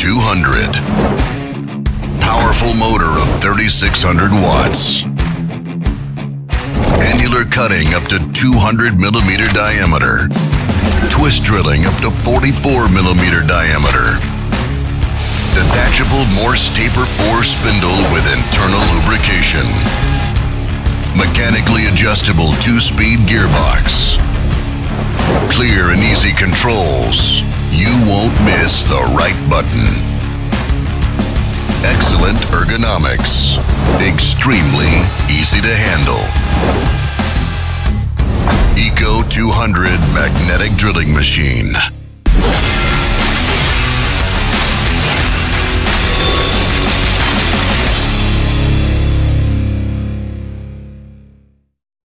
ECO.200. Powerful motor of 3,600 watts. Annular cutting up to 200 millimeter diameter. Twist drilling up to 44 millimeter diameter. Detachable Morse taper 4 spindle with internal lubrication. Mechanically adjustable 2-speed gearbox. Clear and easy controls. You won't miss the right button. Excellent ergonomics. Extremely easy to handle. ECO.200 magnetic drilling machine.